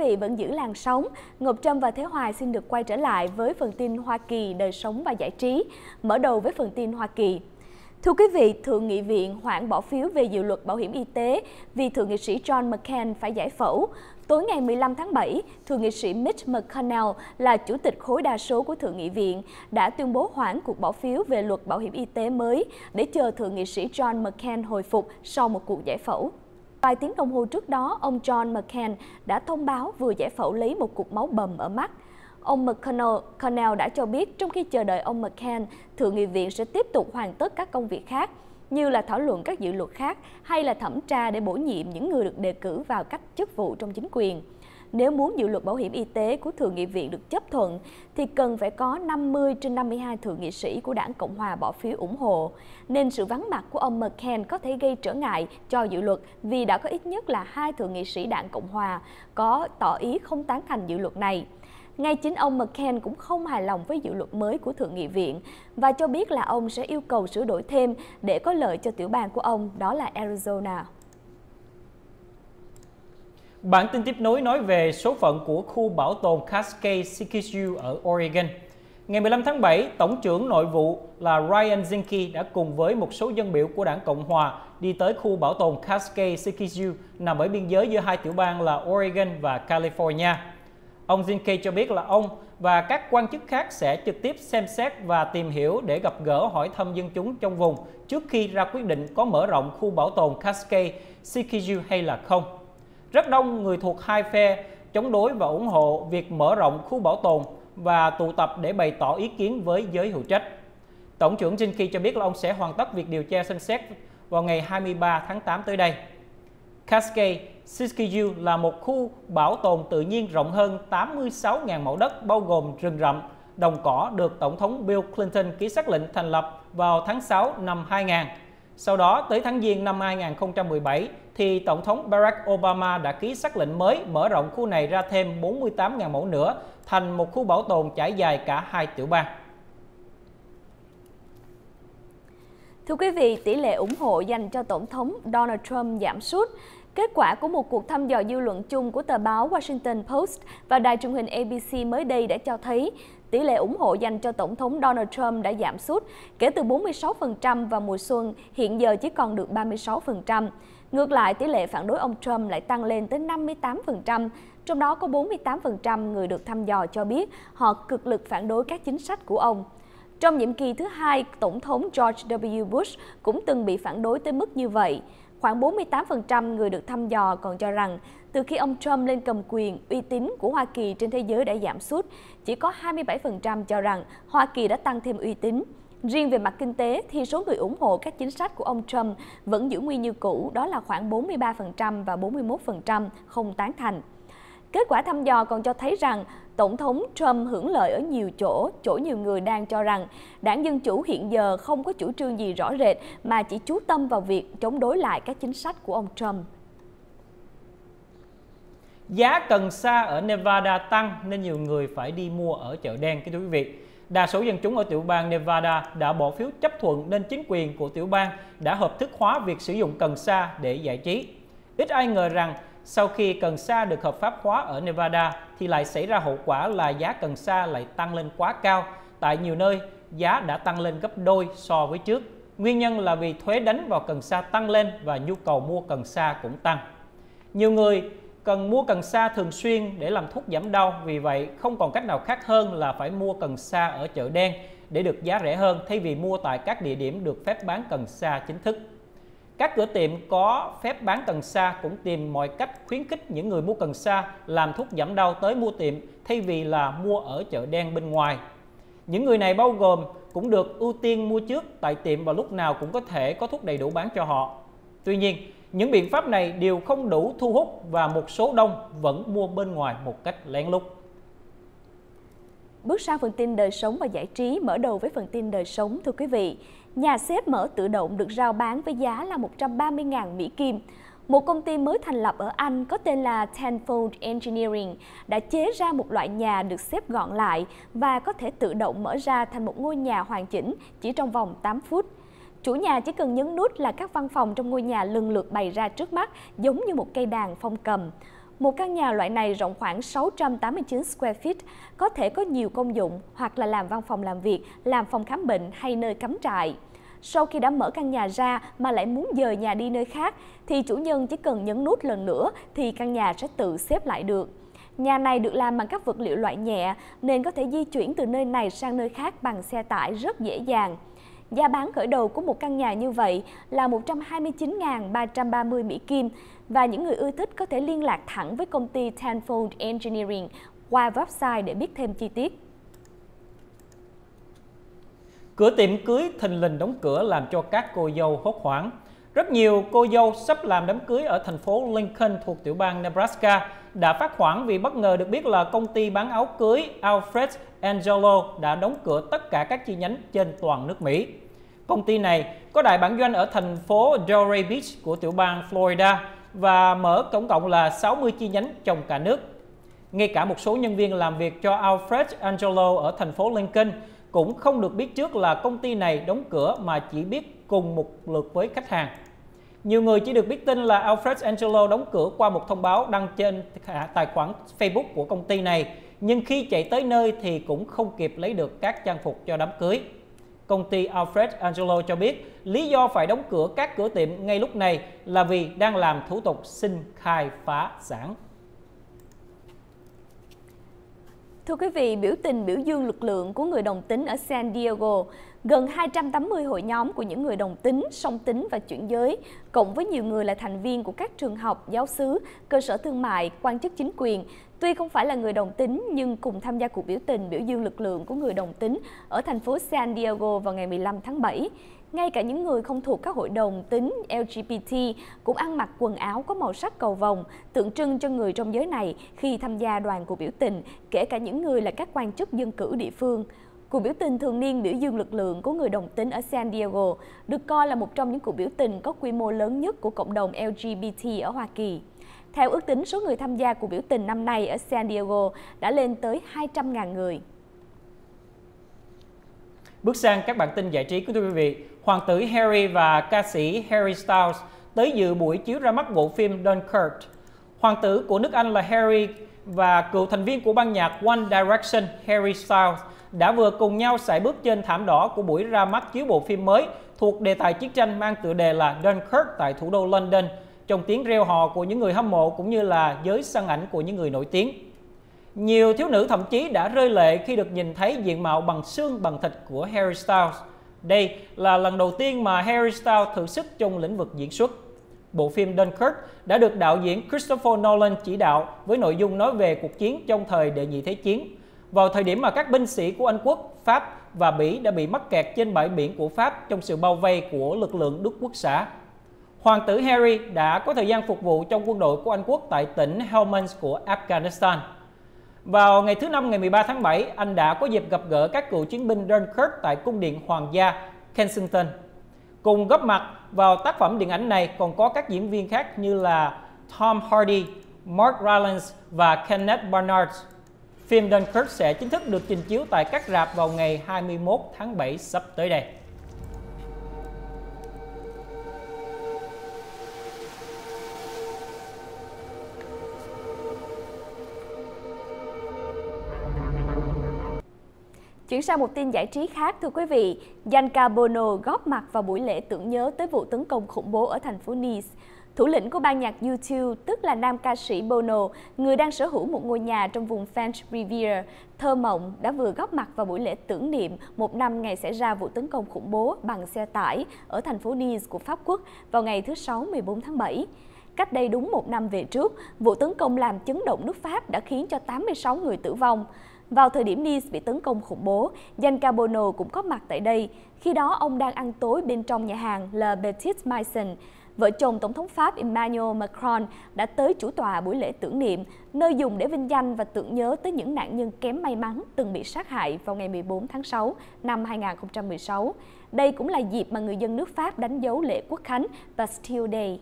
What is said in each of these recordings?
vị vẫn giữ làn sóng. Ngọc Trâm và Thế Hoài xin được quay trở lại với phần tin Hoa Kỳ, đời sống và giải trí. Mở đầu với phần tin Hoa Kỳ. Thưa quý vị, Thượng nghị viện hoãn bỏ phiếu về dự luật bảo hiểm y tế vì Thượng nghị sĩ John McCain phải giải phẫu. Tối ngày 15 tháng 7, Thượng nghị sĩ Mitch McConnell là chủ tịch khối đa số của Thượng nghị viện đã tuyên bố hoãn cuộc bỏ phiếu về luật bảo hiểm y tế mới để chờ Thượng nghị sĩ John McCain hồi phục sau một cuộc giải phẫu. Vài tiếng đồng hồ trước đó, ông John McCain đã thông báo vừa giải phẫu lấy một cục máu bầm ở mắt. Ông McConnell đã cho biết trong khi chờ đợi ông McCain, Thượng nghị viện sẽ tiếp tục hoàn tất các công việc khác, như là thảo luận các dự luật khác hay là thẩm tra để bổ nhiệm những người được đề cử vào các chức vụ trong chính quyền. Nếu muốn dự luật bảo hiểm y tế của Thượng nghị viện được chấp thuận, thì cần phải có 50 trên 52 thượng nghị sĩ của đảng Cộng hòa bỏ phiếu ủng hộ, nên sự vắng mặt của ông McCain có thể gây trở ngại cho dự luật vì đã có ít nhất là 2 thượng nghị sĩ đảng Cộng hòa có tỏ ý không tán thành dự luật này. Ngay chính ông McCain cũng không hài lòng với dự luật mới của Thượng nghị viện và cho biết là ông sẽ yêu cầu sửa đổi thêm để có lợi cho tiểu bang của ông, đó là Arizona. Bản tin tiếp nối nói về số phận của khu bảo tồn Cascade CQ ở Oregon. Ngày 15 tháng 7, Tổng trưởng Nội vụ là Ryan Zinke đã cùng với một số dân biểu của đảng Cộng hòa đi tới khu bảo tồn Cascade CQ nằm ở biên giới giữa hai tiểu bang là Oregon và California. Ông Zinke cho biết là ông và các quan chức khác sẽ trực tiếp xem xét và tìm hiểu để gặp gỡ hỏi thăm dân chúng trong vùng trước khi ra quyết định có mở rộng khu bảo tồn Cascade CQ hay là không. Rất đông người thuộc hai phe chống đối và ủng hộ việc mở rộng khu bảo tồn và tụ tập để bày tỏ ý kiến với giới hữu trách. Tổng trưởng Zinke cho biết là ông sẽ hoàn tất việc điều tra xem xét vào ngày 23 tháng 8 tới đây. Cascade CQ là một khu bảo tồn tự nhiên rộng hơn 86.000 mẫu đất bao gồm rừng rậm, đồng cỏ được Tổng thống Bill Clinton ký xác lệnh thành lập vào tháng 6 năm 2000. Sau đó tới tháng Giêng năm 2017 thì Tổng thống Barack Obama đã ký xác lệnh mới mở rộng khu này ra thêm 48.000 mẫu nữa thành một khu bảo tồn trải dài cả hai tiểu bang. Thưa quý vị, tỷ lệ ủng hộ dành cho Tổng thống Donald Trump giảm sút. Kết quả của một cuộc thăm dò dư luận chung của tờ báo Washington Post và đài truyền hình ABC mới đây đã cho thấy tỷ lệ ủng hộ dành cho Tổng thống Donald Trump đã giảm sút kể từ 46% vào mùa xuân, hiện giờ chỉ còn được 36%. Ngược lại, tỷ lệ phản đối ông Trump lại tăng lên tới 58%, trong đó có 48% người được thăm dò cho biết họ cực lực phản đối các chính sách của ông. Trong nhiệm kỳ thứ hai, Tổng thống George W. Bush cũng từng bị phản đối tới mức như vậy. Khoảng 48% người được thăm dò còn cho rằng từ khi ông Trump lên cầm quyền, uy tín của Hoa Kỳ trên thế giới đã giảm sút. Chỉ có 27% cho rằng Hoa Kỳ đã tăng thêm uy tín. Riêng về mặt kinh tế thì số người ủng hộ các chính sách của ông Trump vẫn giữ nguyên như cũ, đó là khoảng 43% và 41% không tán thành. Kết quả thăm dò còn cho thấy rằng Tổng thống Trump hưởng lợi ở nhiều chỗ nhiều người đang cho rằng đảng Dân Chủ hiện giờ không có chủ trương gì rõ rệt mà chỉ chú tâm vào việc chống đối lại các chính sách của ông Trump. Giá cần sa ở Nevada tăng nên nhiều người phải đi mua ở chợ đen, thưa quý vị. Đa số dân chúng ở tiểu bang Nevada đã bỏ phiếu chấp thuận nên chính quyền của tiểu bang đã hợp thức hóa việc sử dụng cần sa để giải trí. Ít ai ngờ rằng sau khi cần sa được hợp pháp hóa ở Nevada thì lại xảy ra hậu quả là giá cần sa lại tăng lên quá cao. Tại nhiều nơi, giá đã tăng lên gấp đôi so với trước. Nguyên nhân là vì thuế đánh vào cần sa tăng lên và nhu cầu mua cần sa cũng tăng. Nhiều người cần mua cần sa thường xuyên để làm thuốc giảm đau, vì vậy không còn cách nào khác hơn là phải mua cần sa ở chợ đen để được giá rẻ hơn thay vì mua tại các địa điểm được phép bán cần sa chính thức. Các cửa tiệm có phép bán cần sa cũng tìm mọi cách khuyến khích những người mua cần sa làm thuốc giảm đau tới mua tiệm thay vì là mua ở chợ đen bên ngoài. Những người này bao gồm cũng được ưu tiên mua trước tại tiệm và lúc nào cũng có thể có thuốc đầy đủ bán cho họ. Tuy nhiên, những biện pháp này đều không đủ thu hút và một số đông vẫn mua bên ngoài một cách lén lút. Bước sang phần tin đời sống và giải trí, mở đầu với phần tin đời sống, thưa quý vị. Nhà xếp mở tự động được rao bán với giá là 130.000 Mỹ Kim. Một công ty mới thành lập ở Anh có tên là Tenfold Engineering đã chế ra một loại nhà được xếp gọn lại và có thể tự động mở ra thành một ngôi nhà hoàn chỉnh chỉ trong vòng 8 phút. Chủ nhà chỉ cần nhấn nút là các văn phòng trong ngôi nhà lần lượt bày ra trước mắt giống như một cây đàn phong cầm. Một căn nhà loại này rộng khoảng 689 square feet, có thể có nhiều công dụng hoặc là làm văn phòng làm việc, làm phòng khám bệnh hay nơi cắm trại. Sau khi đã mở căn nhà ra mà lại muốn dời nhà đi nơi khác, thì chủ nhân chỉ cần nhấn nút lần nữa thì căn nhà sẽ tự xếp lại được. Nhà này được làm bằng các vật liệu loại nhẹ nên có thể di chuyển từ nơi này sang nơi khác bằng xe tải rất dễ dàng. Giá bán khởi đầu của một căn nhà như vậy là 129.330 Mỹ Kim và những người ưa thích có thể liên lạc thẳng với công ty Tenfold Engineering qua website để biết thêm chi tiết. Cửa tiệm cưới thình lình đóng cửa làm cho các cô dâu hốt hoảng. Rất nhiều cô dâu sắp làm đám cưới ở thành phố Lincoln thuộc tiểu bang Nebraska đã phát hoảng vì bất ngờ được biết là công ty bán áo cưới Alfred Angelo đã đóng cửa tất cả các chi nhánh trên toàn nước Mỹ. Công ty này có đại bản doanh ở thành phố Delray Beach của tiểu bang Florida và mở tổng cộng là 60 chi nhánh trong cả nước. Ngay cả một số nhân viên làm việc cho Alfred Angelo ở thành phố Lincoln cũng không được biết trước là công ty này đóng cửa mà chỉ biết cùng một lượt với khách hàng. Nhiều người chỉ được biết tin là Alfred Angelo đóng cửa qua một thông báo đăng trên tài khoản Facebook của công ty này, nhưng khi chạy tới nơi thì cũng không kịp lấy được các trang phục cho đám cưới. Công ty Alfred Angelo cho biết lý do phải đóng cửa các cửa tiệm ngay lúc này là vì đang làm thủ tục xin khai phá sản. Thưa quý vị, biểu tình biểu dương lực lượng của người đồng tính ở San Diego, gần 280 hội nhóm của những người đồng tính, song tính và chuyển giới, cộng với nhiều người là thành viên của các trường học, giáo xứ, cơ sở thương mại, quan chức chính quyền, tuy không phải là người đồng tính nhưng cùng tham gia cuộc biểu tình biểu dương lực lượng của người đồng tính ở thành phố San Diego vào ngày 15 tháng 7. Ngay cả những người không thuộc các hội đồng tính LGBT cũng ăn mặc quần áo có màu sắc cầu vồng, tượng trưng cho người trong giới này khi tham gia đoàn cuộc biểu tình, kể cả những người là các quan chức dân cử địa phương. Cuộc biểu tình thường niên biểu dương lực lượng của người đồng tính ở San Diego được coi là một trong những cuộc biểu tình có quy mô lớn nhất của cộng đồng LGBT ở Hoa Kỳ. Theo ước tính, số người tham gia cuộc biểu tình năm nay ở San Diego đã lên tới 200.000 người. Bước sang các bản tin giải trí của quý vị, hoàng tử Harry và ca sĩ Harry Styles tới dự buổi chiếu ra mắt bộ phim Dunkirk. Hoàng tử của nước Anh là Harry và cựu thành viên của ban nhạc One Direction Harry Styles đã vừa cùng nhau sải bước trên thảm đỏ của buổi ra mắt chiếu bộ phim mới thuộc đề tài chiến tranh mang tựa đề là Dunkirk tại thủ đô London, trong tiếng reo hò của những người hâm mộ cũng như là giới săn ảnh của những người nổi tiếng. Nhiều thiếu nữ thậm chí đã rơi lệ khi được nhìn thấy diện mạo bằng xương bằng thịt của Harry Styles. Đây là lần đầu tiên mà Harry Styles thử sức trong lĩnh vực diễn xuất. Bộ phim Dunkirk đã được đạo diễn Christopher Nolan chỉ đạo với nội dung nói về cuộc chiến trong thời Đệ nhị Thế chiến, vào thời điểm mà các binh sĩ của Anh quốc, Pháp và Bỉ đã bị mắc kẹt trên bãi biển của Pháp trong sự bao vây của lực lượng Đức Quốc xã. Hoàng tử Harry đã có thời gian phục vụ trong quân đội của Anh quốc tại tỉnh Helmand của Afghanistan. Vào ngày thứ Năm ngày 13 tháng 7, anh đã có dịp gặp gỡ các cựu chiến binh Dunkirk tại cung điện Hoàng gia Kensington. Cùng góp mặt vào tác phẩm điện ảnh này còn có các diễn viên khác như là Tom Hardy, Mark Rylance và Kenneth Branagh. Phim Dunkirk sẽ chính thức được trình chiếu tại các rạp vào ngày 21 tháng 7 sắp tới đây. Chuyển sang một tin giải trí khác, thưa quý vị, Gianca Bono góp mặt vào buổi lễ tưởng nhớ tới vụ tấn công khủng bố ở thành phố Nice. Thủ lĩnh của ban nhạc U2, tức là nam ca sĩ Bono, người đang sở hữu một ngôi nhà trong vùng French Riviera, thơ mộng, đã vừa góp mặt vào buổi lễ tưởng niệm một năm ngày xảy ra vụ tấn công khủng bố bằng xe tải ở thành phố Nice của Pháp Quốc vào ngày thứ Sáu 14 tháng 7. Cách đây đúng một năm về trước, vụ tấn công làm chấn động nước Pháp đã khiến cho 86 người tử vong. Vào thời điểm Nice bị tấn công khủng bố, Gianca Bono cũng có mặt tại đây. Khi đó, ông đang ăn tối bên trong nhà hàng Le Petit Maison. Vợ chồng Tổng thống Pháp Emmanuel Macron đã tới chủ tọa buổi lễ tưởng niệm, nơi dùng để vinh danh và tưởng nhớ tới những nạn nhân kém may mắn từng bị sát hại vào ngày 14 tháng 6 năm 2016. Đây cũng là dịp mà người dân nước Pháp đánh dấu lễ Quốc khánh Bastille Day.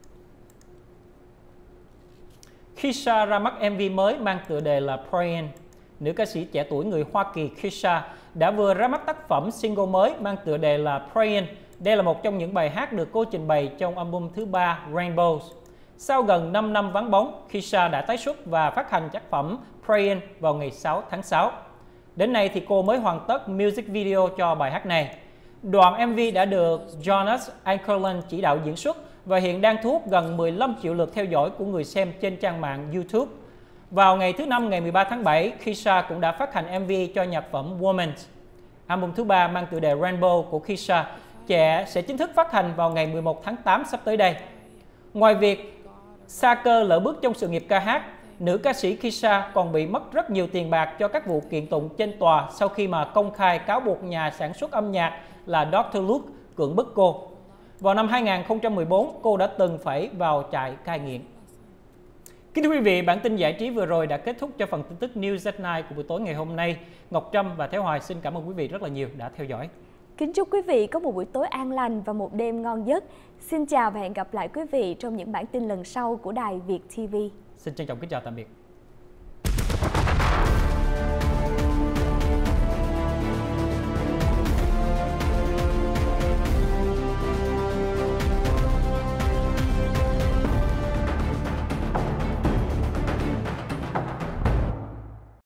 Kesha ra mắt MV mới mang tựa đề là Praying. Nữ ca sĩ trẻ tuổi người Hoa Kỳ Kesha đã vừa ra mắt tác phẩm single mới mang tựa đề là Praying. Đây là một trong những bài hát được cô trình bày trong album thứ 3 Rainbows. Sau gần 5 năm vắng bóng, Kesha đã tái xuất và phát hành tác phẩm Praying vào ngày 6 tháng 6. Đến nay thì cô mới hoàn tất music video cho bài hát này. Đoạn MV đã được Jonas Ankerland chỉ đạo diễn xuất và hiện đang thu hút gần 15 triệu lượt theo dõi của người xem trên trang mạng YouTube. Vào ngày thứ Năm ngày 13 tháng 7, Kesha cũng đã phát hành MV cho nhạc phẩm Woman. Album thứ 3 mang tựa đề Rainbow của Kesha sẽ chính thức phát hành vào ngày 11 tháng 8 sắp tới đây. Ngoài việc sa cơ lỡ bước trong sự nghiệp ca hát, nữ ca sĩ Kesha còn bị mất rất nhiều tiền bạc cho các vụ kiện tụng trên tòa sau khi mà công khai cáo buộc nhà sản xuất âm nhạc là Dr. Luke cưỡng bức cô. Vào năm 2014, cô đã từng phải vào trại cai nghiện. Kính thưa quý vị, bản tin giải trí vừa rồi đã kết thúc cho phần tin tức News at 9 của buổi tối ngày hôm nay. Ngọc Trâm và Thế Hoài xin cảm ơn quý vị rất là nhiều đã theo dõi. Kính chúc quý vị có một buổi tối an lành và một đêm ngon giấc. Xin chào và hẹn gặp lại quý vị trong những bản tin lần sau của Đài Việt TV. Xin trân trọng kính chào tạm biệt.